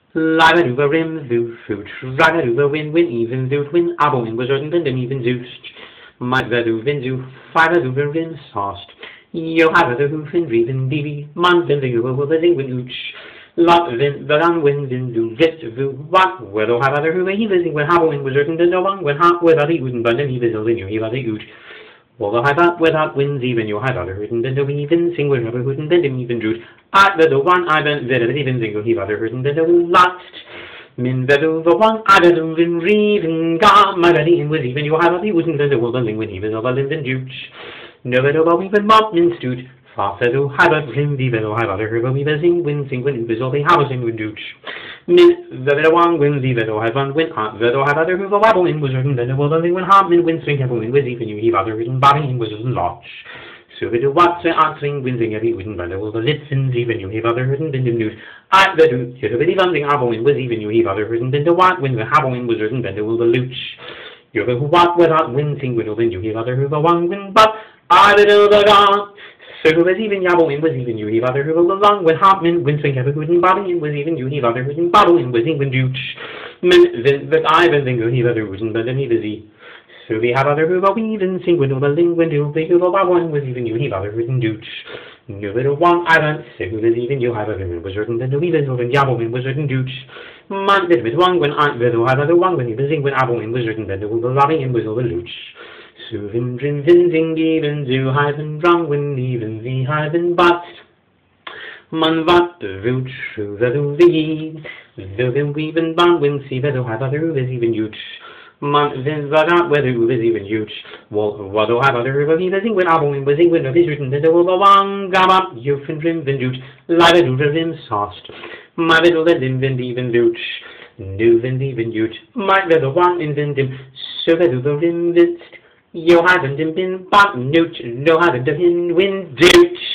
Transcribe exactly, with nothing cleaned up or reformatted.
Live-a-doo-a rim, zoo, shoot, rag-a-doo-a win, win, even, zoot, win, abo, win, wizard, and then even, zoot, might-a-doo, vin, zoo, five-a-doo-a rim, sauced, yo, have-a-doo, fin, reven, dee, man, vin, vin, win, win, win, ooch, lot, vin, vagan, win, vin, zoo, vit, voo, what, wedo, have-a-doo, he, vizzy, when, habo, win, wizard, and then, no one, when, hop, without, he, wouldn't, but then, he, vizzy, you, he, vizzy, ooch, well, the high without wins even you have other written than the even single rubber written than the even root. I the one I don't that even single he other written than the last. Min bedu the one I don't even reading got my daddy in was even you have the wouldn't the world and when even of a live in juice. No better about even mob min stood. Fast as who have a rim even though have other river we sing win sing when it was all the housing with juice. Min the better one wins even though have one win out the have other river wabble in was written than the world and when harm win swing have win was even you have other written body in was lodge. So we do what's the answering winsing every wooden by the will the listens even you have other written than the news. I the do you have any something abowing was even you have other written than the what when the habowing was written than the will the looch. You have what without wincing will then you have other who the one win but I the do the gone. So who was even yabowing was even you have other who the long when hartman wincing have a wooden body and was even you have other wooden bottle and was even juice. Men that I then think you have other wooden but then he busy. So we have other who we even sing when the ling when do they who about one was even you have other written dooch. No little one I don't say who was even you have other was written than the weavers over Yabomin was written dooch. Man bit with one when I will have other one when he was sing when Abomin was written than the will loving and was over looch. So vin drin vin zing even zoo hyven wrong when even the hyven but man what the root through the the the vin weaven bond when see whether have other who is even huge. Man, then that whether it was even huge. Well, what do have other river he was in when Abomin was in when of his written that there was a one gabba, you fin rim vin huge, light a do rim sauced. My little lim vin even huge, new vin even huge, my little one invented, so that the rim vist, you haven't been but newt, no haven't been win douche.